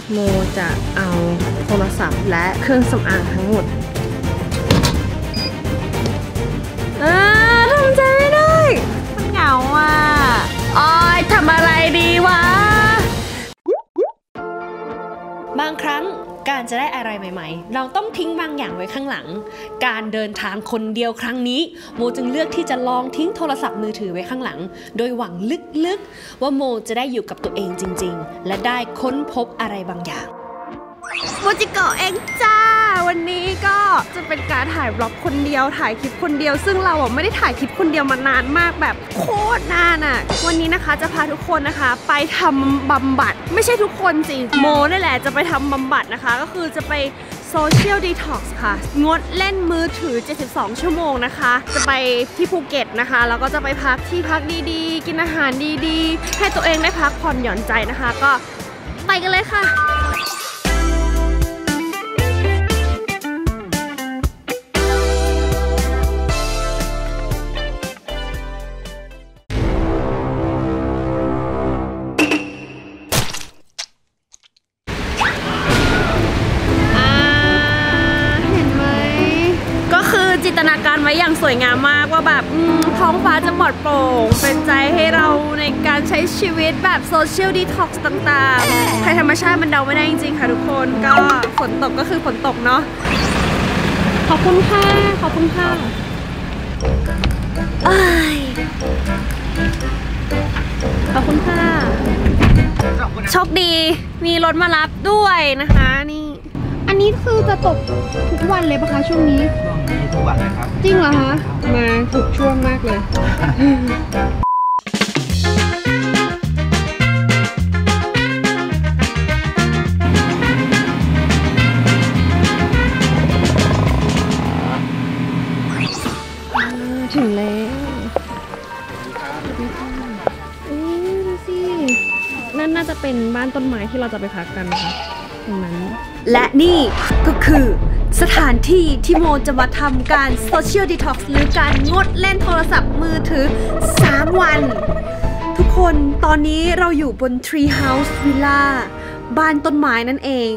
โมจะเอาโทรศัพท์และเครื่องสำอางทั้งหมดทำใจไม่ได้มันเหงาอ่ะอ้อยทำอะไรดีวะบางครั้งการจะได้อะไรใหม่ๆเราต้องทิ้งบางอย่างไว้ข้างหลังการเดินทางคนเดียวครั้งนี้โมจึงเลือกที่จะลองทิ้งโทรศัพท์มือถือไว้ข้างหลังโดยหวังลึกๆว่าโมจะได้อยู่กับตัวเองจริงๆและได้ค้นพบอะไรบางอย่างโมจิโกะเองจ้าวันนี้ก็จะเป็นการถ่ายบล็อกคนเดียวถ่ายคลิปคนเดียวซึ่งเราไม่ได้ถ่ายคลิปคนเดียวมานานมากแบบโคตรนานอ่ะวันนี้นะคะจะพาทุกคนนะคะไปทำบำบัดไม่ใช่ทุกคนสิโมนี่แหละจะไปทำบำบัดนะคะก็คือจะไปโซเชียลดีท็อกซ์ค่ะงดเล่นมือถือ72ชั่วโมงนะคะจะไปที่ภูเก็ตนะคะแล้วก็จะไปพักที่พักดีๆกินอาหารดีๆให้ตัวเองได้พักผ่อนหย่อนใจนะคะก็ไปกันเลยค่ะจินตนาการไว้อย่างสวยงามมากว่าแบบท้องฟ้าจะปลอดโปร่งเป็นใจให้เราในการใช้ชีวิตแบบโซเชียลดีท็อกซ์ต่างๆภัยธรรมชาติมันเดาไม่ได้จริงๆค่ะทุกคนก็ฝนตกก็คือฝนตกเนาะขอบคุณค่ะขอบคุณค่ะขอบคุณค่ะโชคดีมีรถมารับด้วยนะคะนี่อันนี้คือจะตกทุกวันเลยปะคะช่วงนี้ทุกวันเลยครับจริงเหรอคะมาถูกช่วงมากเลยถึงแล้วดูสินั่นน่าจะเป็นบ้านต้นไม้ที่เราจะไปพักกันนะคะตรงนั้นและนี่ก็คือสถานที่ที่โมจะมาทำการโซเชียลดีท็อกซ์หรือการงดเล่นโทรศัพท์มือถือ3 วันทุกคนตอนนี้เราอยู่บน Tree House Villa บ้านต้นไม้นั่นเอง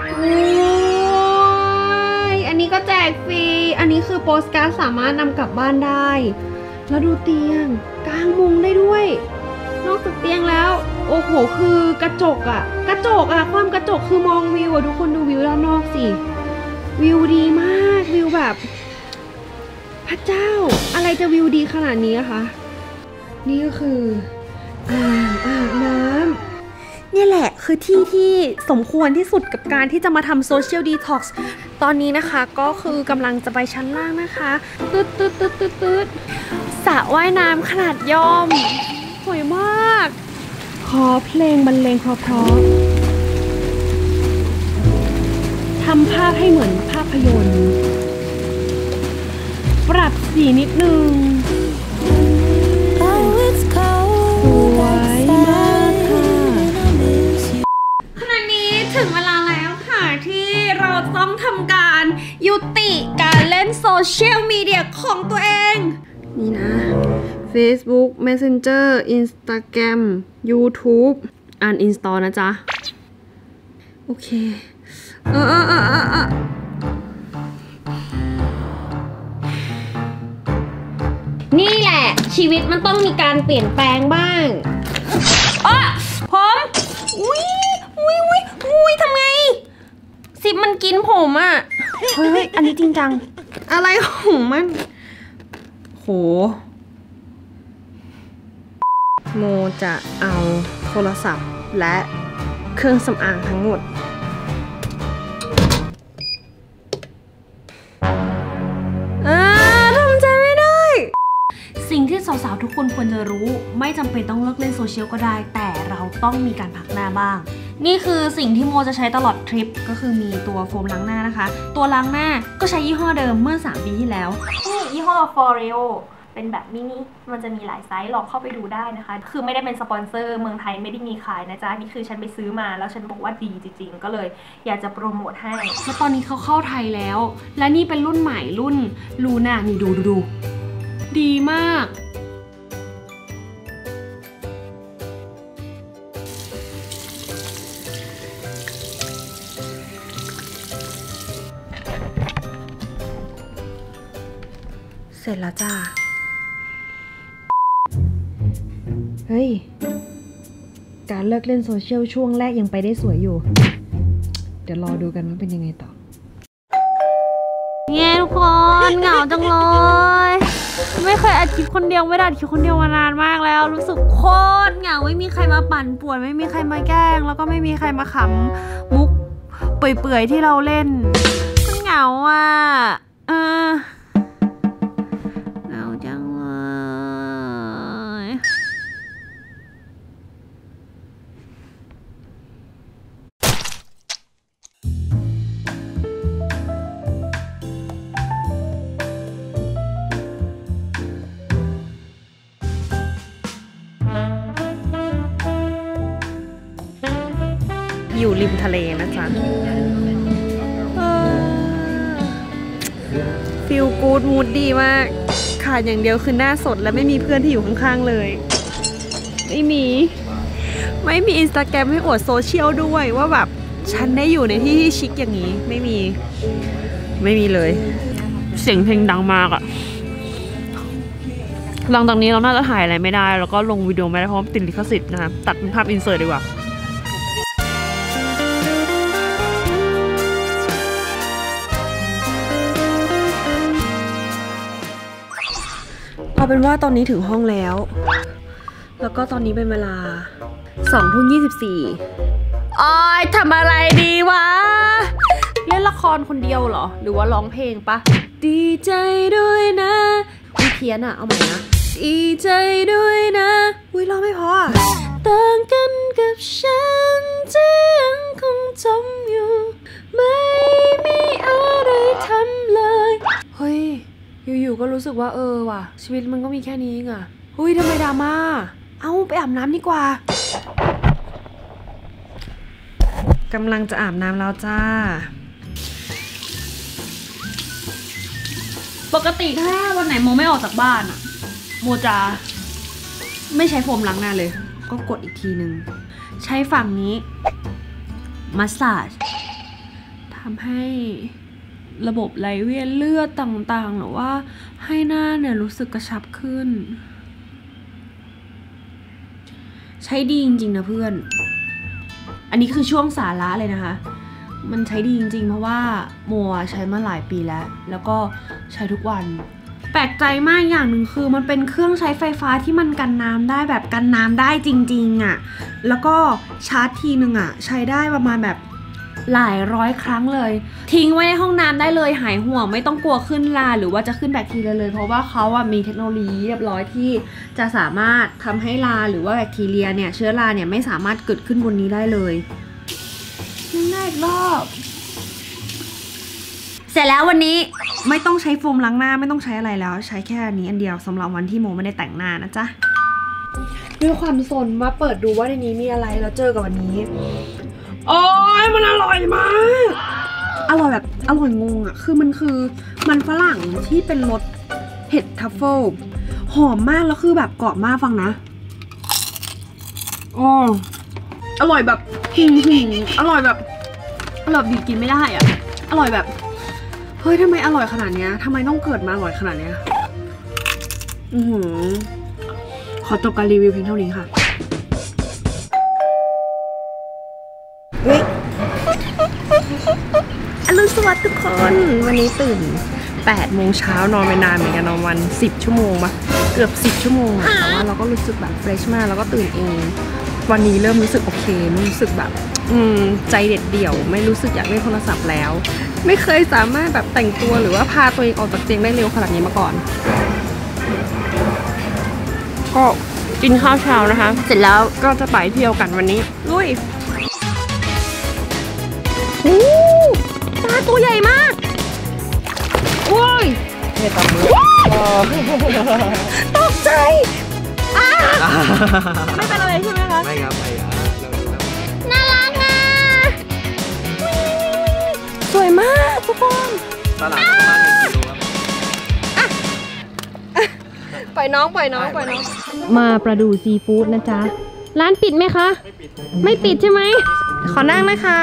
อันนี้ก็แจกฟรีอันนี้คือโปสการ์ดสามารถนำกลับบ้านได้แล้วดูเตียงกางมุงได้ด้วยนอกจากเตียงแล้วโอ้โหคือกระจกอะความกระจกคือมองวิวอะทุกคนดูวิวด้านนอกสิวิวดีมากวิวแบบพระเจ้าอะไรจะวิวดีขนาดนี้อะคะนี่ก็คืออาบน้ำนี่แหละคือที่สมควรที่สุดกับการที่จะมาทำโซเชียลดีท็อกซ์ตอนนี้นะคะก็คือกำลังจะไปชั้นล่างนะคะตืดสระว่ายน้ำขนาดย่อมสวยมากขอเพลงบรรเลงเพราะทำภาพให้เหมือนภาพยนตร์ปรับสีนิดนึงสวยมากค่ะขณะนี้ถึงเวลาแล้วค่ะที่เราต้องทำการยุติการเล่นโซเชียลมีเดียของตัวเองนี่นะ Facebook Messenger Instagram YouTube uninstall นะจ๊ะโอเคนี่แหละชีวิตมันต้องมีการเปลี่ยนแปลงบ้างผมอุ้ยทำไงซิปมันกินผมอ่ะเฮ้ยอันนี้จริงจังอะไรของมันโหโมจะเอาโทรศัพท์และเครื่องสำอางทั้งหมดทำใจไม่ได้สิ่งที่สาวๆทุกคนควรจะรู้ไม่จำเป็นต้องเลิกเล่นโซเชียลก็ได้แต่เราต้องมีการพักหน้าบ้างนี่คือสิ่งที่โมจะใช้ตลอดทริปก็คือมีตัวโฟมล้างหน้านะคะตัวล้างหน้าก็ใช้ยี่ห้อเดิมเมื่อ3 ปีที่แล้วนี่ยี่ห้อ Foreo เป็นแบบมินิมันจะมีหลายไซส์ลองเข้าไปดูได้นะคะคือไม่ได้เป็นสปอนเซอร์เมืองไทยไม่ได้มีขายนะจ๊ะนี่คือฉันไปซื้อมาแล้วฉันบอกว่าดีจริงๆก็เลยอยากจะโปรโมทให้แล้วตอนนี้เขาเข้าไทยแล้วและนี่เป็นรุ่นใหม่รุ่นลูน่านี่ดูดีมากเสร็จแล้วจ้าเฮ้ยการเลิกเล่นโซเชียลช่วงแรกยังไปได้สวยอยู่เดี๋ยวรอดูกันว่าเป็นยังไงต่อเย้ทุกคนเหงาจังเลยไม่เคยอัดคลิปคนเดียวไม่ได้อัดคลิปคนเดียวมานานมากแล้วรู้สึกโคตรเหงาไม่มีใครมาปั่นป่วนไม่มีใครมาแกล้งแล้วก็ไม่มีใครมาขำมุกเปื่อยๆที่เราเล่นมันเหงาอ่ะเหงาจังเลยอยู่ริมทะเลนะจ๊ะฟีลกู๊ดมูดดีมากขาดอย่างเดียวคือหน้าสดและไม่มีเพื่อนที่อยู่ข้างๆเลยไม่มีอินสตาแกรมให้อวดโซเชียลด้วยว่าแบบฉันได้อยู่ในที่ที่ชิคอย่างนี้ไม่มีเลยเสียงเพลงดังมากอะหลังจากนี้เราน่าจะถ่ายอะไรไม่ได้แล้วก็ลงวิดีโอไม่ได้เพราะติดลิขสิทธิ์นะคะตัดเป็นภาพอินเสิร์ตดีกว่าเอาเป็นว่าตอนนี้ถึงห้องแล้วก็ตอนนี้เป็นเวลา20:24อ้อยทำอะไรดีวะเล่นละครคนเดียวเหรอหรือว่าร้องเพลงปะดีใจด้วยนะวิเพี้ยนอะเอาใหม่นะดีใจด้วยนะอุ้ยร้องไม่พอต่างกันกับฉันที่ยังคงจมอยู่ไม่มีอะไรทำเลยเฮ้ยอยู่ๆก็รู้สึกว่าว่ะชีวิตมันก็มีแค่นี้เองอะเฮ้ยทำไมดราม่าเอาไปอาบน้ำดีกว่ากำลังจะอาบน้ำแล้วจ้าปกติถ้าวันไหนโมไม่ออกจากบ้านอะโมจะไม่ใช้โฟมล้างหน้าเลยก็กดอีกทีนึงใช้ฝั่งนี้มัสซาจทำให้ระบบไหลเวียนเลือดต่างๆหรือว่าให้หน้าเนี่ยรู้สึกกระชับขึ้นใช้ดีจริงๆนะเพื่อนอันนี้คือช่วงสาระเลยนะคะมันใช้ดีจริงๆเพราะว่าโมใช้มาหลายปีแล้วก็ใช้ทุกวันแปลกใจมากอย่างหนึ่งคือมันเป็นเครื่องใช้ไฟฟ้าที่มันกันน้ำได้แบบกันน้ำได้จริงๆอ่ะแล้วก็ชาร์จทีนึงอ่ะใช้ได้ประมาณแบบหลายร้อยครั้งเลยทิ้งไว้ในห้องน้ำได้เลยหายห่วงไม่ต้องกลัวขึ้นราหรือว่าจะขึ้นแบคทีเรียเลยเพราะว่าเขาอะมีเทคโนโลยีเรียบร้อยที่จะสามารถทำให้ราหรือว่าแบคทีเรียเนี่ยเชื้อราเนี่ยไม่สามารถเกิดขึ้นบนนี้ได้เลยยังได้อีกรอบเสร็จแล้ววันนี้ไม่ต้องใช้โฟมล้างหน้าไม่ต้องใช้อะไรแล้วใช้แค่อันนี้อันเดียวสำหรับวันที่โมไม่ได้แต่งหน้านะจ๊ะด้วยความสนว่าเปิดดูว่าในนี้มีอะไรแล้วเจอกับวันนี้โอ้ยมันอร่อยมากอร่อยแบบอร่อยงงอ่ะคือมันฝรั่งที่เป็นรสเห็ดทัฟเฟิลหอมมากแล้วคือแบบกรอบมากฟังนะอ๋ออร่อยแบบหิ่งอร่อยแบบดีกินไม่ได้อ่ะอร่อยแบบเฮ้ยทำไมอร่อยขนาดเนี้ยทำไมต้องเกิดมาอร่อยขนาดเนี้ยขอจบการรีวิวเพียงเท่านี้ค่ะอรุณสวัสดิ์ทุกคนวันนี้ตื่น8 โมงเช้านอนไปนานเหมือนกันนอนวัน10 ชั่วโมงมาเกือบ10 ชั่วโมงอะแต่ว่าเราก็รู้สึกแบบเฟรชมากแล้วก็ตื่นเองวันนี้เริ่มรู้สึกโอเคไม่รู้สึกแบบใจเด็ดเดี่ยวไม่รู้สึกอยากเล่นโทรศัพท์แล้วไม่เคยสามารถแบบแต่งตัวหรือว่าพาตัวเองออกจากเตียงได้เร็วขนาดนี้มาก่อนก็กินข้าวเช้านะคะเสร็จแล้วก็จะไปเที่ยวกันวันนี้ลุยปลาตัวใหญ่มากโอ้ยไม่ตำเลยตกใจไม่เป็นอะไรใช่ไหมคะไม่ครับไม่น่ารักนะสวยมากทุกคนตลาดประมาณ1 กิโลครับปล่อยน้องมาประดูซีฟู้ดนะจ๊ะร้านปิดไหมคะไม่ปิดใช่ไหมขอนั่งนะคะ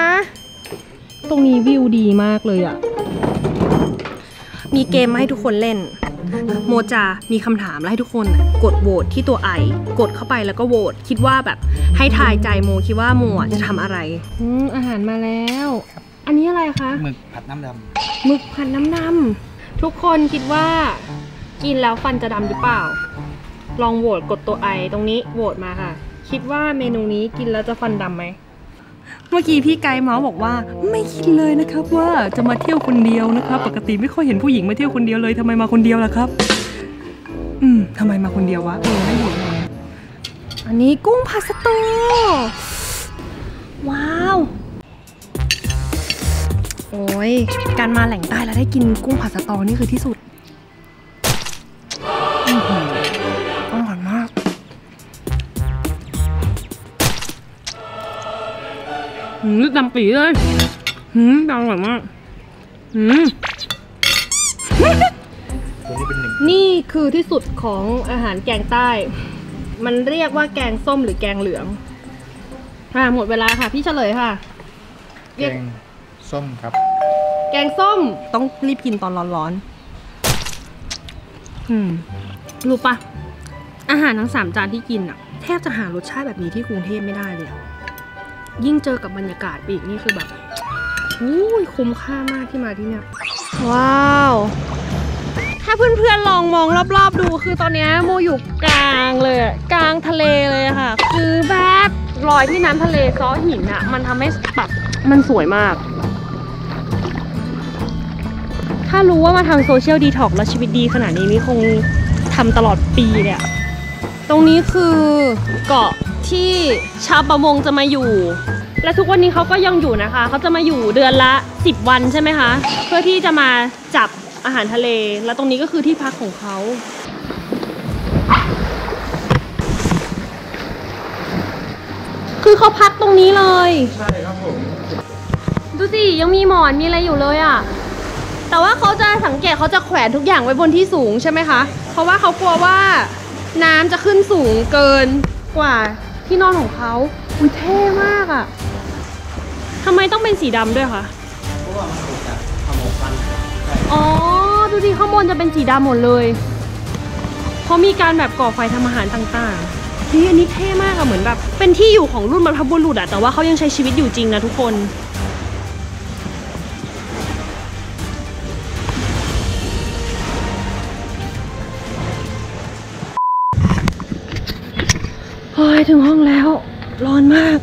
ตรงนี้วิวดีมากเลยอ่ะมีเกมให้ทุกคนเล่นโมจะมีคำถามแล้วให้ทุกคนกดโหวตที่ตัวไอกดเข้าไปแล้วก็โหวตคิดว่าแบบให้ทายใจโมคิดว่าโมจะทำอะไรอาหารมาแล้วอันนี้อะไรคะหมึกผัดน้ำดำหมึกผัดน้ำดำทุกคนคิดว่ากินแล้วฟันจะดำหรือเปล่าลองโหวตกดตัวไอตรงนี้โหวตมาค่ะคิดว่าเมนูนี้กินแล้วจะฟันดำไหมเมื่อกี้พี่ไกด์เมาส์บอกว่าไม่คิดเลยนะครับว่าจะมาเที่ยวคนเดียวนะครับปกติไม่ค่อยเห็นผู้หญิงมาเที่ยวคนเดียวเลยทำไมมาคนเดียวล่ะครับทำไมมาคนเดียววะไม่เห็นอันนี้กุ้งพาสโต้ว้าวโอ้ยการมาแหล่งใต้แล้วได้กินกุ้งผัดสตอนี่คือที่สุดอร่อยมากดำปีเลยอร่อยมากนี่คือที่สุดของอาหารแกงใต้มันเรียกว่าแกงส้มหรือแกงเหลืองหมดเวลาค่ะพี่เฉลยค่ะแกงส้มครับแกงส้มต้องรีบกินตอนร้อนๆรู้ปะอาหารทั้ง3 จานที่กินอะแทบจะหารสชาติแบบนี้ที่กรุงเทพไม่ได้เลยยิ่งเจอกับบรรยากาศอีกนี่คือแบบคุ้มค่ามากที่มาที่เนี่ยว้าวถ้าเพื่อนๆลองมองรอบๆดูคือตอนนี้โมอยู่กลางเลยกลางทะเลเลยค่ะคือแบบรอยที่น้ำทะเลซ้อหินอะมันทำให้แบบมันสวยมากถ้ารู้ว่ามาทำโซเชียลดีท็อกซ์แล้วชีวิตดีขนาดนี้นี่คงทำตลอดปีเลยอะตรงนี้คือเกาะที่ชาวประมงจะมาอยู่และทุกวันนี้เขาก็ยังอยู่นะคะเขาจะมาอยู่เดือนละ10 วันใช่ไหมคะเพื่อที่จะมาจับอาหารทะเลแล้วตรงนี้ก็คือที่พักของเขาคือเขาพักตรงนี้เลยใช่ครับผมดูสิยังมีหมอนมีอะไรอยู่เลยอ่ะแต่ว่าเขาจะสังเกตเขาจะแขวนทุกอย่างไว้บนที่สูงใช่ไหมคะเพราะว่าเขากลัวว่าน้ำจะขึ้นสูงเกินกว่าที่นอนของเขาเท่มากอ่ะทำไมต้องเป็นสีดำด้วยคะเพราะว่ามันถูกจากขโมยฟันอ๋อดูดิข้างบนจะเป็นสีดำหมดเลยเพราะมีการแบบก่อไฟทำอาหารต่างๆนี่อันนี้เท่มากอะเหมือนแบบเป็นที่อยู่ของรุ่นบรรพบุรุษอะแต่ว่าเขายังใช้ชีวิตอยู่จริงนะทุกคนเฮ้ยถึงห้องแล้วร้อนมาก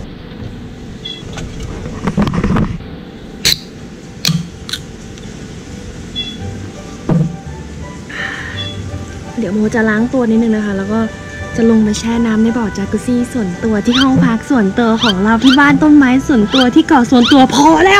เดี๋ยวโมจะล้างตัวนิดนึงนะคะแล้วก็จะลงไปแช่น้ำในบ่อจากุซี่ส่วนตัวที่ห้องพักส่วนตัวของเราที่บ้านต้นไม้ส่วนตัวที่เกาะส่วนตัวพอแล้ว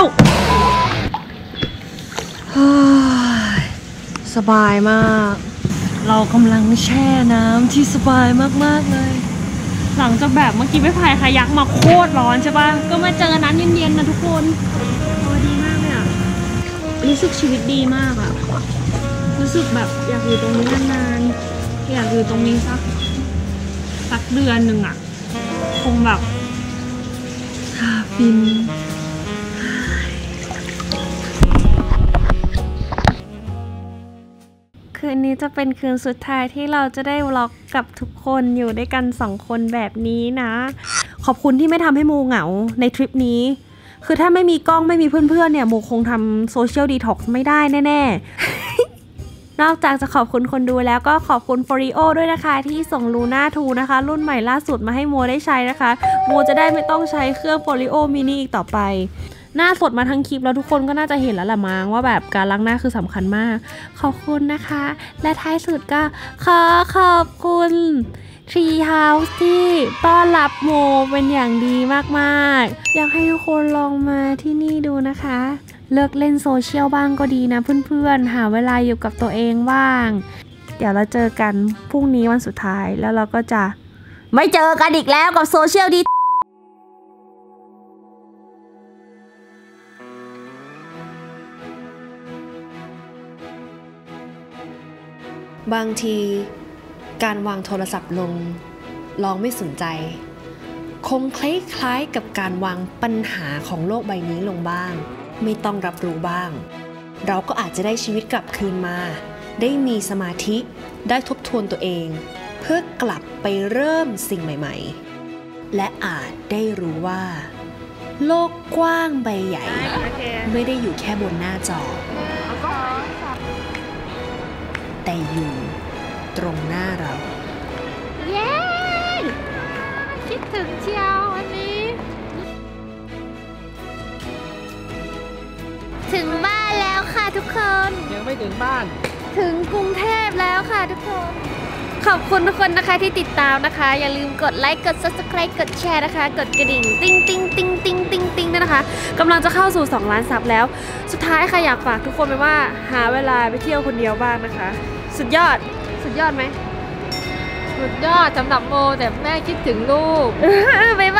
สบายมากเรากำลังแช่น้ำที่สบายมากๆเลยหลังจากแบบเมื่อกี้ไปพายคายักมาโคตรร้อนใช่ปะก็มาเจอน้ำเย็นๆนะทุกคนดีมากเลยอ่ะรู้สึกชีวิตดีมากอ่ะรู้สึกแบบอยากอยู่ตรงนี้นานๆอยากอยู่ตรงนี้สักเดือนหนึ่งอ่ะคงแบบฟินคืนนี้จะเป็นคืนสุดท้ายที่เราจะได้วล็อกกับทุกคนอยู่ด้วยกัน2 คนแบบนี้นะขอบคุณที่ไม่ทำให้โมเหงาในทริปนี้คือถ้าไม่มีกล้องไม่มีเพื่อนๆเนี่ยโมคงทำโซเชียลดีท็อกซ์ไม่ได้แน่ๆนอกจากจะขอบคุณคนดูแล้วก็ขอบคุณ Foreo ด้วยนะคะที่ส่ง Luna 2 นะคะรุ่นใหม่ล่าสุดมาให้โมได้ใช้นะคะโมจะได้ไม่ต้องใช้เครื่อง Foreo Mini อีกต่อไปหน้าสดมาทั้งคลิปแล้วทุกคนก็น่าจะเห็นแล้วแหละมั้งว่าแบบการล้างหน้าคือสำคัญมากขอบคุณนะคะและท้ายสุดก็ขอบคุณ Tree House ที่ต้อนรับโมเป็นอย่างดีมากๆอยากให้ทุกคนลองมาที่นี่ดูนะคะเลิกเล่นโซเชียลบ้างก็ดีนะเพื่อนๆหาเวลาอยู่กับตัวเองบ้างเดี๋ยวเราเจอกันพรุ่งนี้วันสุดท้ายแล้วเราก็จะไม่เจอกันอีกแล้วกับโซเชียลดีบางทีการวางโทรศัพท์ลงลองไม่สนใจคงคล้ายๆกับการวางปัญหาของโลกใบนี้ลงบ้างไม่ต้องรับรู้บ้างเราก็อาจจะได้ชีวิตกลับคืนมาได้มีสมาธิได้ทบทวนตัวเอง เพื่อกลับไปเริ่มสิ่งใหม่ๆและอาจได้รู้ว่าโลกกว้างใบใหญ่ไม่ได้อยู่แค่บนหน้าจอแต่อยู่ตรงหน้าเราเย้คิดถึงเชียววันนี้ ถึงบ้านแล้วค่ะทุกคนยังไม่ถึงบ้านถึงกรุงเทพแล้วค่ะทุกคน ขอบคุณทุกคนนะคะที่ติดตามนะคะ อย่าลืมกดไลค์กด subscribe กดแชร์นะคะ กดกระดิ่งติ๊งติ๊งติ๊งติ๊งติ๊งติ๊งด้วยนะคะกำลังจะเข้าสู่2 ล้านซับแล้ว สุดท้ายค่ะอยากฝากทุกคนไปว่าหาเวลาไปเที่ยวคนเดียวบ้างนะคะ สุดยอดไหมสุดยอดสำหรับโมแต่แม่คิดถึงลูกบ๊ายบาย